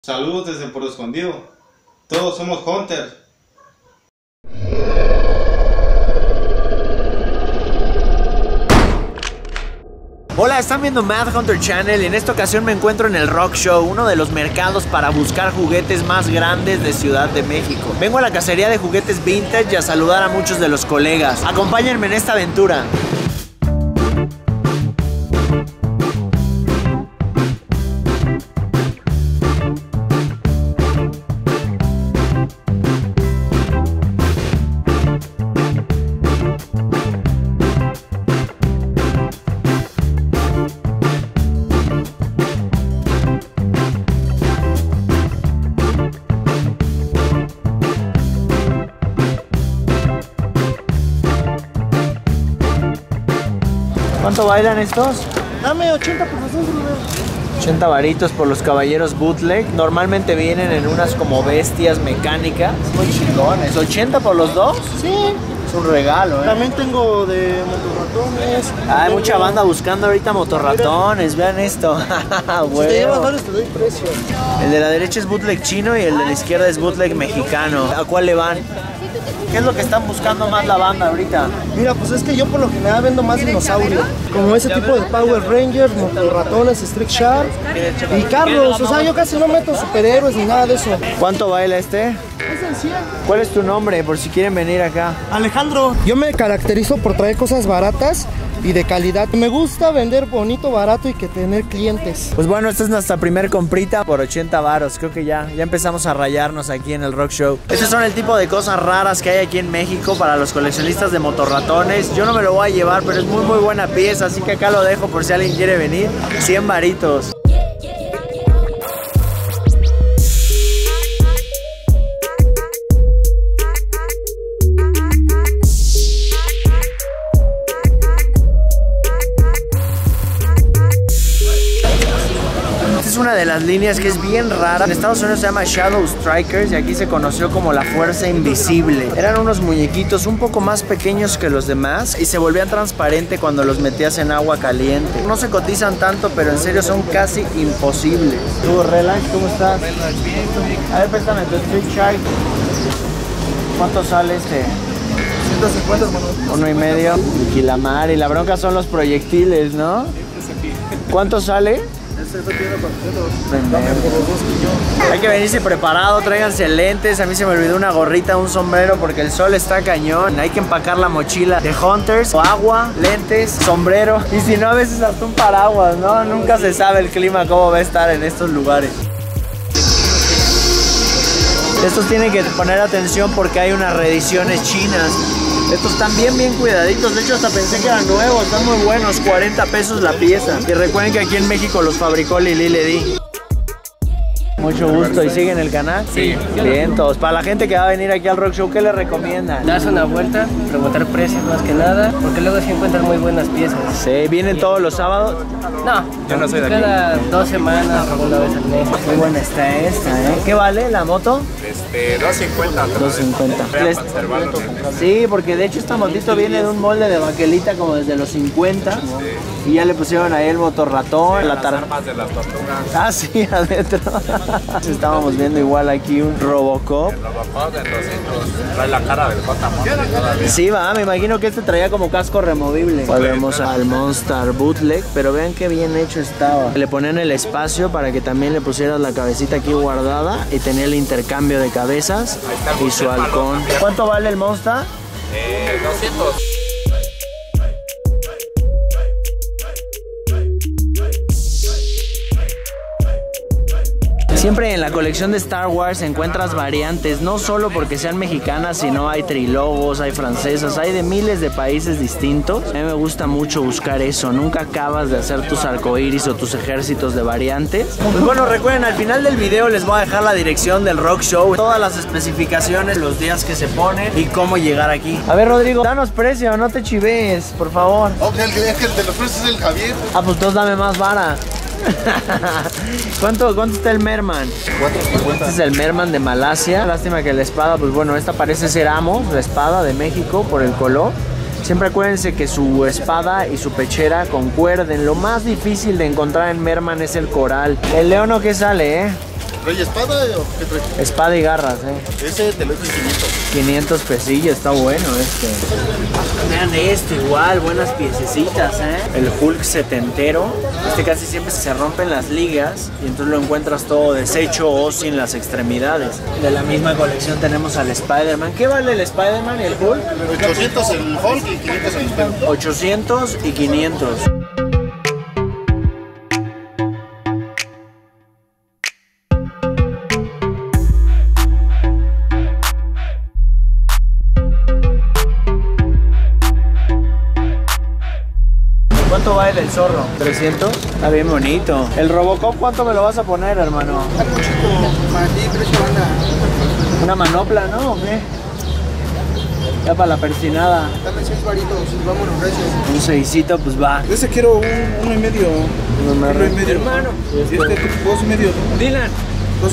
Saludos desde Puerto Escondido. Todos somos Hunters. Hola, están viendo Mad Hunter Channel y en esta ocasión me encuentro en el Rock Show, uno de los mercados para buscar juguetes más grandes de Ciudad de México. Vengo a la cacería de juguetes vintage y a saludar a muchos de los colegas. Acompáñenme en esta aventura. ¿Cuánto bailan estos? Dame 80 por los dos, brother. 80 varitos por los caballeros bootleg. Normalmente vienen en unas como bestias mecánicas. Muy chingones. ¿80 por los dos? Sí. Es un regalo, ¿eh? También tengo de motorratones. Hay mucha banda buscando ahorita motorratones. Vean esto. Si te llevas varios te doy precio. El de la derecha es bootleg chino y el de la izquierda es bootleg mexicano. ¿A cuál le van? ¿Qué es lo que están buscando más la banda ahorita? Mira, pues es que yo por lo general vendo más dinosaurio. Como ese tipo de Power Rangers, motorratones, Street Shark y carros. O sea, yo casi no meto superhéroes ni nada de eso. ¿Cuánto baila este? Es el 100. ¿Cuál es tu nombre? Por si quieren venir acá. Alejandro. Yo me caracterizo por traer cosas baratas y de calidad. Me gusta vender bonito, barato y que tener clientes. Pues bueno, esta es nuestra primer comprita por 80 varos. Creo que ya empezamos a rayarnos aquí en el Rock Show. Estos son el tipo de cosas raras que hay aquí en México para los coleccionistas de motorratones. Yo no me lo voy a llevar, pero es muy buena pieza, así que acá lo dejo por si alguien quiere venir. 100 varitos. Una de las líneas que es bien rara. En Estados Unidos se llama Shadow Strikers y aquí se conoció como la fuerza invisible. Eran unos muñequitos un poco más pequeños que los demás y se volvían transparentes cuando los metías en agua caliente. No se cotizan tanto, pero en serio son casi imposibles. ¿Tú, Relax, cómo estás? A ver, préstame tu Street Shark. ¿Cuánto sale este? 150, hermano. 1.5. Quilamar, y la bronca son los proyectiles, ¿no? ¿Cuánto sale? Hay que venirse preparado, tráiganse lentes. A mí se me olvidó una gorrita, un sombrero porque el sol está cañón. Hay que empacar la mochila de Hunters, agua, lentes, sombrero y si no a veces hasta un paraguas, ¿no? Nunca se sabe el clima cómo va a estar en estos lugares. Estos tienen que poner atención porque hay unas reediciones chinas. Estos están bien cuidaditos, de hecho hasta pensé que eran nuevos, están muy buenos, 40 pesos la pieza. Y recuerden que aquí en México los fabricó Lili Ledi. Mucho gusto, ¿y siguen el canal? Sí. Bien, todos. Para la gente que va a venir aquí al Rock Show, ¿qué les recomiendan? Das una vuelta, preguntar precios más que nada, porque luego se encuentran muy buenas piezas. Sí, ¿vienen todos los sábados? No, Yo no soy de aquí. cada 2 semanas o una vez al mes. Muy buena está esta, ¿eh? ¿Qué vale la moto? 250. 250. Sí, porque de hecho esta motito viene de un molde de baquelita como desde los 50. Y ya le pusieron ahí el motorratón, la armas de las tortugas. Ah, sí, adentro. Estábamos viendo igual aquí un Robocop. El Robocop de 200. Trae la cara del J-Monster. Sí, va, me imagino que este traía como casco removible. Volvemos al Monster Bootleg, pero vean qué bien hecho estaba. Le ponían el espacio para que también le pusieras la cabecita aquí guardada y tenía el intercambio de cabezas y su halcón. ¿Cuánto vale el Monster? 200. Siempre en la colección de Star Wars encuentras variantes, no solo porque sean mexicanas, sino hay trilogos, hay francesas, hay de miles de países distintos. A mí me gusta mucho buscar eso, nunca acabas de hacer tus arcoíris o tus ejércitos de variantes. Pues bueno, recuerden, al final del video les voy a dejar la dirección del Rock Show, todas las especificaciones, los días que se ponen y cómo llegar aquí. A ver, Rodrigo, danos precio, no te chives, por favor. Ok, es que el de los precios es el Javier. Ah, pues entonces dame más vara. ¿Cuánto está el Merman? 450. Este es el Merman de Malasia. Lástima que la espada, pues bueno, esta parece ser Amos, la espada de México por el color. Siempre acuérdense que su espada y su pechera concuerden. Lo más difícil de encontrar en Merman es el coral. El leono que sale, ¿Trae espada o qué trae? Espada y garras, Ese te lo doy 500. 500 pesillos, está bueno este. Vean esto, igual, buenas piececitas, El Hulk setentero. Este casi siempre se rompen las ligas y entonces lo encuentras todo deshecho o sin las extremidades. De la misma colección tenemos al Spider-Man. ¿Qué vale el Spider-Man y el Hulk? 800 el Hulk y 500 el Spider-Man. 800 y 500. ¿Cuánto va el del zorro? ¿300? Está bien bonito. ¿El Robocop cuánto me lo vas a poner, hermano? Está muy chico, para ti, precio banda. ¿Una manopla, no? ¿O qué? Ya para la persinada. Dame 6 varitos, vámonos, gracias. Un seisito, pues va. Ese quiero uno y medio. Uno y medio. Hermano. Y este 2.5. Dylan. 2.50.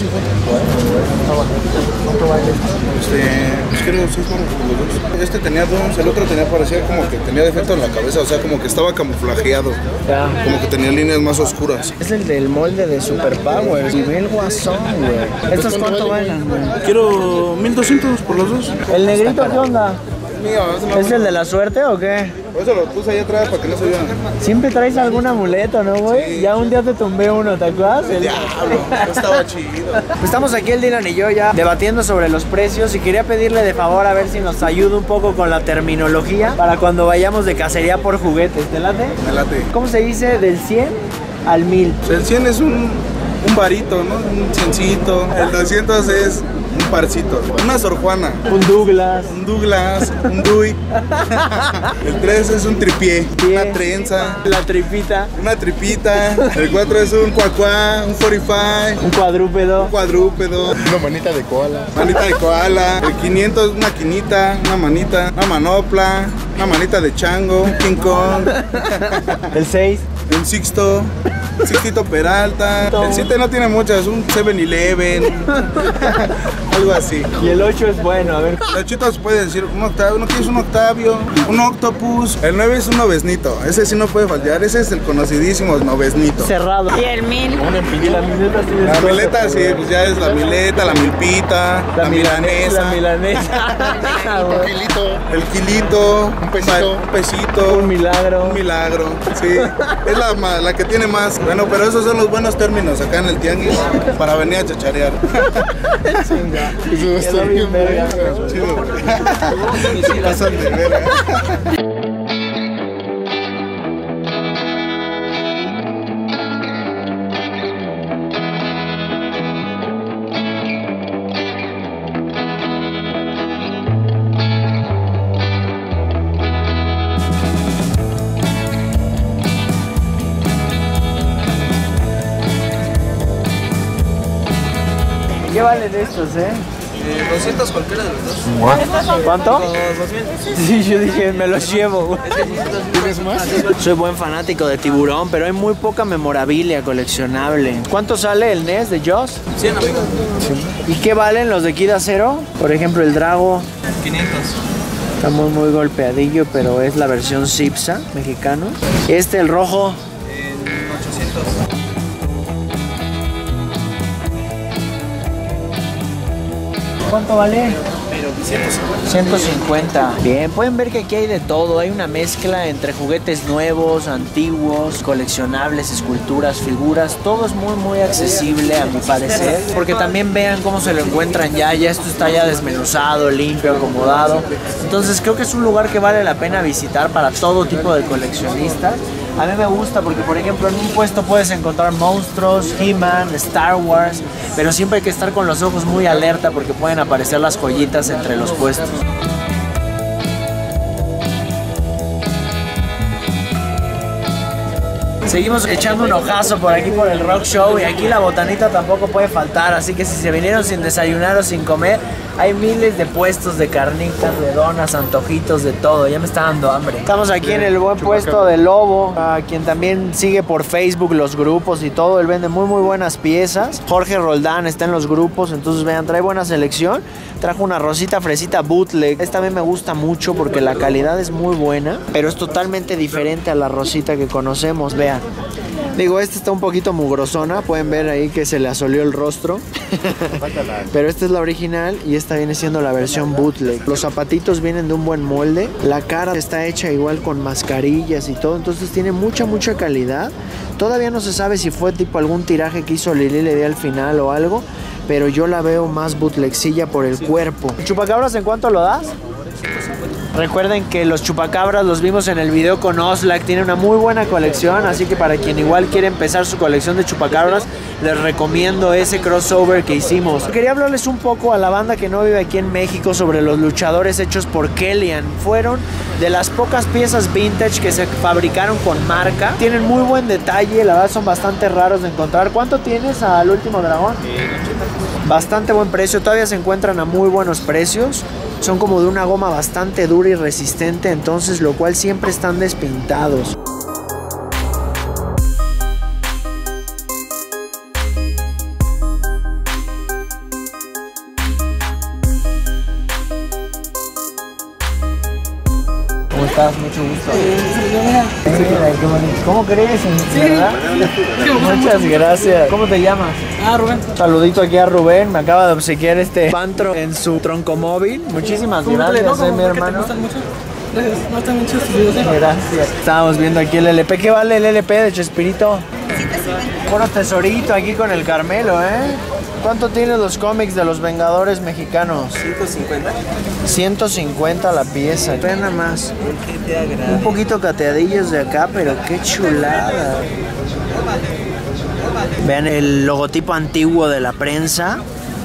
Pues quiero 6 baros por los dos. Este tenía 2, el otro parecía como que tenía defecto en la cabeza, o sea, como que estaba camuflajeado. Ya. Como que tenía líneas más oscuras. Es el del molde de Superpower. Nivel guasón, güey. ¿Estos cuánto valen, güey? Quiero 1.200 por los dos. ¿El negrito qué onda? Mío, ¿Es el de la suerte o qué? Por eso lo puse ahí atrás para que no se vean. Siempre traes algún amuleto, ¿no, güey? Sí. Ya un día te tumbé uno, ¿te acuerdas? Diablo, estaba chido. Estamos aquí el Dylan y yo ya debatiendo sobre los precios y quería pedirle de favor a ver si nos ayuda un poco con la terminología para cuando vayamos de cacería por juguetes. ¿Te late? Me late. ¿Cómo se dice del 100 al 1000? El 100 es un varito, ¿no? Un ciencito. El 200 es un parcito. Una Sor Juana. Un Douglas. Un Douglas, un Dui. El 3 es un tripié, una trenza, La tripita. una tripita. El 4 es un cuacuá, un 45, Un cuadrúpedo. un cuadrúpedo, Una manita de koala. manita de koala. El 500 una quinita, una manita, una manopla, una manita de chango, un King Kong. El 6. El Sixto Peralta. El 7 no tiene muchas, un 7-Eleven. Algo así. Y el 8 es bueno, a ver. Los chitos puede decir un Octavio, ¿no quieres un Octavio? Un Octopus. El 9 es un Noveznito, ese sí no puede fallar, ese es el conocidísimo Noveznito. Cerrado. Y el 1000. Y la mileta sí La es mileta sí, pues ya es la mileta, la milpita, la milanesa, La milanesa. Un kilito. el kilito, Un pesito. un pesito, Un milagro. un milagro, sí, es la que tiene más. Bueno, pero esos son los buenos términos acá en el tianguis para venir a chacharear. Eso está bien, verga. Chido. Se pasan de verga. ¿Qué valen estos, 200 cualquiera de los dos. ¿Cuánto? 200. Sí, yo dije, me los llevo, güey. ¿Tienes más? Soy buen fanático de Tiburón, pero hay muy poca memorabilia coleccionable. ¿Cuánto sale el NES de Jaws? 100, amigo. ¿Y qué valen los de Kid Acero? Por ejemplo, el Drago. 500. Está muy golpeadillo, pero es la versión Cipsa mexicano. El rojo. En 800. ¿Cuánto vale? 150. Bien, pueden ver que aquí hay de todo. Hay una mezcla entre juguetes nuevos, antiguos, coleccionables, esculturas, figuras. Todo es muy accesible a mi parecer. Porque también vean cómo se lo encuentran ya. Ya esto está ya desmenuzado, limpio, acomodado. Entonces creo que es un lugar que vale la pena visitar para todo tipo de coleccionistas. A mí me gusta porque, por ejemplo, en un puesto puedes encontrar monstruos, He-Man, Star Wars, pero siempre hay que estar con los ojos muy alerta porque pueden aparecer las joyitas entre los puestos. Seguimos echando un ojazo por aquí por el Rock Show y aquí la botanita tampoco puede faltar, así que si se vinieron sin desayunar o sin comer, hay miles de puestos de carnitas, de donas, antojitos, de todo. Ya me está dando hambre. Estamos aquí en el buen puesto de Lobo, a quien también sigue por Facebook los grupos y todo. Él vende muy buenas piezas. Jorge Roldán está en los grupos, entonces vean, trae buena selección. Trajo una rosita fresita bootleg. Esta también me gusta mucho porque la calidad es muy buena, pero es totalmente diferente a la rosita que conocemos. Vean, Digo, esta está un poquito mugrosona. Pueden ver ahí que se le asolió el rostro. Pero esta es la original y esta viene siendo la versión bootleg. Los zapatitos vienen de un buen molde. La cara está hecha igual con mascarillas y todo. Entonces tiene mucha calidad. Todavía no se sabe si fue tipo algún tiraje que hizo Lili le di al final o algo. Pero yo la veo más bootlegcilla por el cuerpo. ¿Chupacabras en cuánto lo das? Recuerden que los chupacabras los vimos en el video con Oxlack. Tiene una muy buena colección, así que para quien igual quiere empezar su colección de chupacabras, les recomiendo ese crossover que hicimos. Quería hablarles un poco a la banda que no vive aquí en México sobre los luchadores hechos por Kellyan. Fueron de las pocas piezas vintage que se fabricaron con marca. Tienen muy buen detalle, la verdad son bastante raros de encontrar. ¿Cuánto tienes al Último Dragón? Bastante buen precio, todavía se encuentran a muy buenos precios. Son como de una goma bastante dura y resistente, entonces lo cual siempre están despintados. ¿Cómo estás? Mucho gusto. Qué bonito. ¿Cómo crees? Sí. ¿Verdad? Muchas gracias. ¿Cómo te llamas? Rubén. Saludito aquí a Rubén. Me acaba de obsequiar este Pantro en su troncomóvil. Muchísimas gracias, mi hermano. Gustan mucho tus videos. Gracias. Estábamos viendo aquí el LP. ¿Qué vale el LP de Chespirito? Bueno, tesorito aquí con el Carmelo, ¿eh? ¿Cuánto tienen los cómics de los Vengadores mexicanos? 150. 150 la pieza. Pena más. Un poquito cateadillos de acá, pero qué chulada. Vean el logotipo antiguo de la prensa.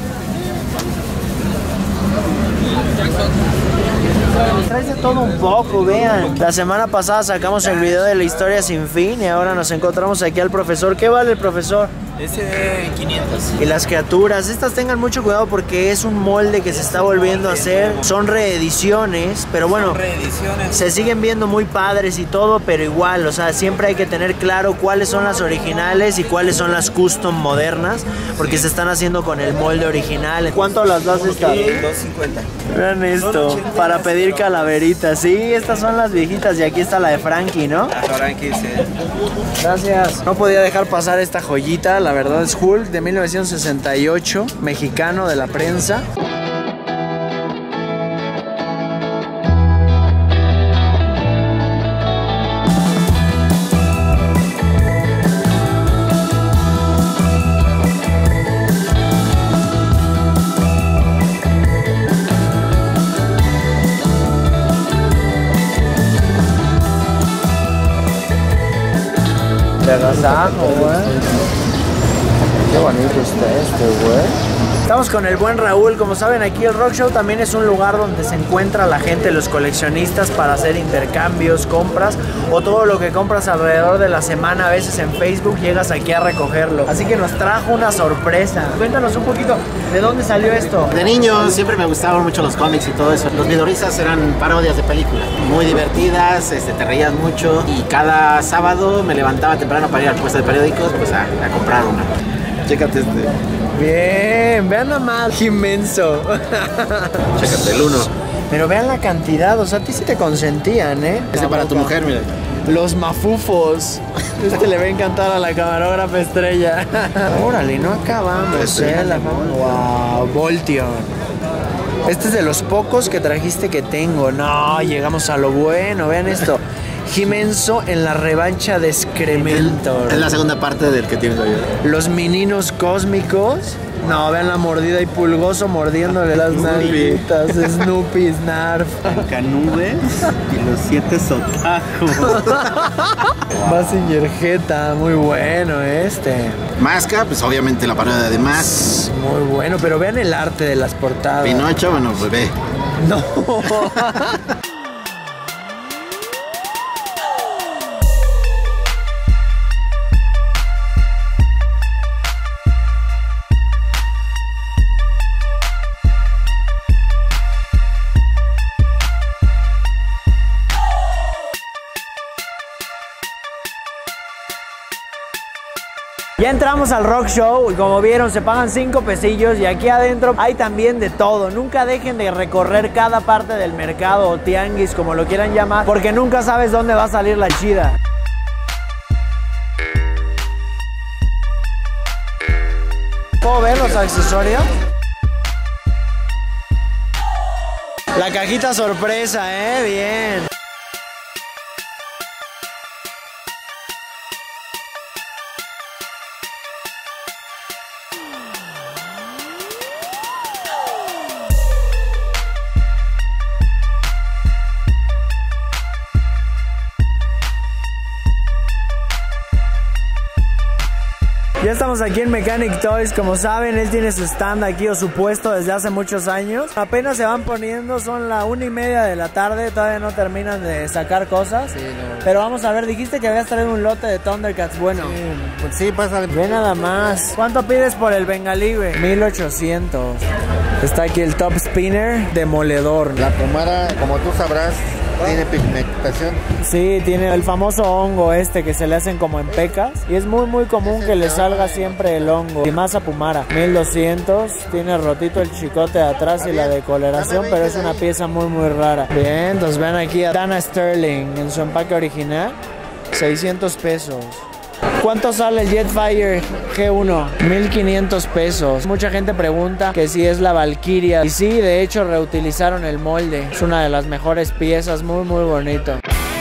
Traes de todo un poco, vean. La semana pasada sacamos el video de la historia sin fin y ahora nos encontramos aquí al profesor. ¿Qué vale el profesor? Ese de 500. Y las criaturas, estas tengan mucho cuidado porque es un molde que se está volviendo a hacer. Son reediciones, pero bueno, se siguen viendo muy padres y todo, pero igual, o sea, siempre hay que tener claro cuáles son las originales y cuáles son las custom modernas, porque se están haciendo con el molde original. ¿Cuánto las das estas? 250. Vean esto, para pedir calaveritas. Sí, estas son las viejitas y aquí está la de Frankie, ¿no? Frankie, sí. Gracias. No podía dejar pasar esta joyita, la verdad es Hulk de 1968, mexicano de la prensa. De agasajo, güey. Qué bonito está este, güey. Estamos con el buen Raúl. Como saben, aquí el Rock Show también es un lugar donde se encuentra la gente, los coleccionistas, para hacer intercambios, compras o todo lo que compras alrededor de la semana. A veces en Facebook llegas aquí a recogerlo. Así que nos trajo una sorpresa. Cuéntanos un poquito, ¿de dónde salió esto? De niño siempre me gustaban mucho los cómics y todo eso. Los Vidorisas eran parodias de películas, muy divertidas, te reías mucho y cada sábado me levantaba temprano para ir al puesto de periódicos pues a comprar una. Chécate este. Bien, vean nada más, inmenso. Chécate el 1. Pero vean la cantidad, o sea, a ti sí te consentían, ¿eh? Este para tu mujer, mira. Los mafufos. Este le va a encantar a la camarógrafa estrella. Órale, no acabamos, Wow, Voltion. Este es de los pocos que trajiste que tengo. No, llegamos a lo bueno, vean esto. Jimenso en la revancha de Excrementor. Es la segunda parte del que tienes hoy. Los meninos cósmicos. No, vean la mordida y Pulgoso mordiéndole las nalguitas. Snoopy, Snarf. Canubes y los 7 sotacos. Mazinger Jeta, muy bueno este. Masca, pues obviamente la parodia de Mask. Muy bueno, pero vean el arte de las portadas. Pinocho, bueno, pues ve. No. Ya entramos al Rock Show y como vieron se pagan 5 pesillos y aquí adentro hay también de todo. Nunca dejen de recorrer cada parte del mercado o tianguis, como lo quieran llamar, porque nunca sabes dónde va a salir la chida. ¿Puedo ver los accesorios? La cajita sorpresa, bien. Ya estamos aquí en Mechanic Toys. Como saben, él tiene su stand aquí o su puesto desde hace muchos años. Apenas se van poniendo, son la 1:30 de la tarde. Todavía no terminan de sacar cosas. Sí, no. Pero vamos a ver, dijiste que habías traído un lote de Thundercats. Bueno, sí, pues sí, pásale. Ve nada más. ¿Cuánto pides por el bengalí, güey? 1800. Está aquí el Top Spinner demoledor. La pomada, como tú sabrás, tiene pigmentación. Sí, tiene el famoso hongo este que se le hacen como en pecas. Y es muy común que le salga siempre el hongo. Y más a Pumara. 1200. Tiene rotito el chicote de atrás y la decoloración, pero es una pieza muy rara. Bien, entonces ven aquí a Dana Sterling en su empaque original. 600 pesos. ¿Cuánto sale el Jetfire G1? 1500 pesos. Mucha gente pregunta que si es la Valkyria. Y sí, de hecho reutilizaron el molde. Es una de las mejores piezas, muy bonito.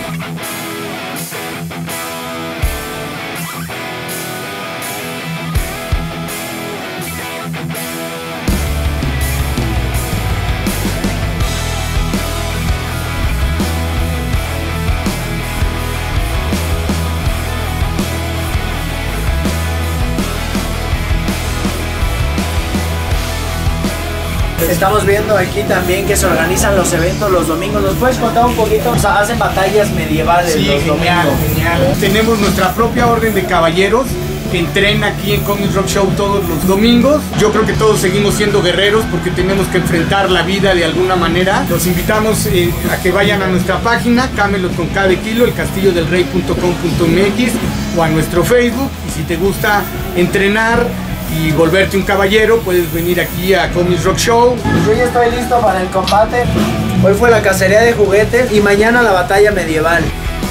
Estamos viendo aquí también que se organizan los eventos los domingos. ¿Nos puedes contar un poquito? O sea, hacen batallas medievales los domingos. Genial. Tenemos nuestra propia orden de caballeros que entrena aquí en Comic Rock Show todos los domingos. Yo creo que todos seguimos siendo guerreros porque tenemos que enfrentar la vida de alguna manera. Los invitamos a que vayan a nuestra página Camelot con K de kilo, elcastillodelrey.com.mx o a nuestro Facebook. Y si te gusta entrenar y volverte un caballero, puedes venir aquí a Comics Rock Show. Yo ya estoy listo para el combate. Hoy fue la cacería de juguetes y mañana la batalla medieval.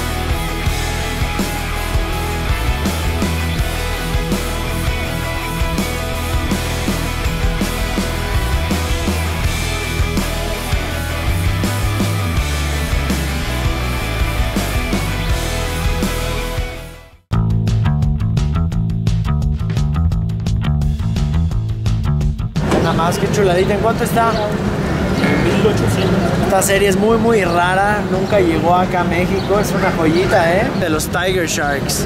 Nada más, qué chuladita. ¿En cuánto está? 1800. Esta serie es muy rara. Nunca llegó acá a México. Es una joyita, de los Tiger Sharks.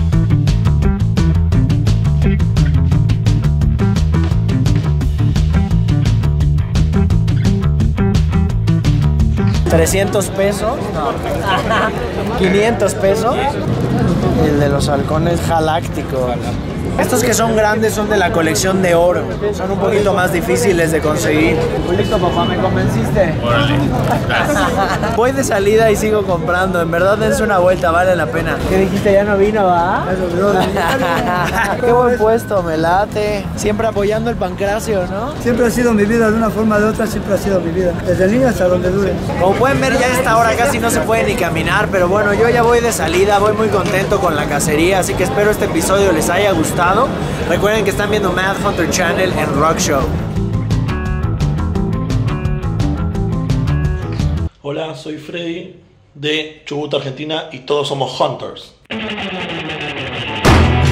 $300 pesos. No. 500 pesos. El de los halcones galácticos. Estos que son grandes son de la colección de oro. Son un poquito más difíciles de conseguir. Listo, papá, me convenciste. Órale. Voy de salida y sigo comprando. En verdad, dense una vuelta, vale la pena. ¿Qué dijiste? ¿Ya no vino, va? Qué buen puesto, me late. Siempre apoyando el pancracio, ¿no? Siempre ha sido mi vida, de una forma o de otra, siempre ha sido mi vida. Desde niño hasta donde dure. Como pueden ver, ya a esta hora casi no se puede ni caminar, pero bueno, yo ya voy de salida, voy muy contento con la cacería, así que espero este episodio les haya gustado. Recuerden que están viendo Mad Hunter Channel en Rock Show. Hola, soy Freddy de Chubut, Argentina, y todos somos Hunters.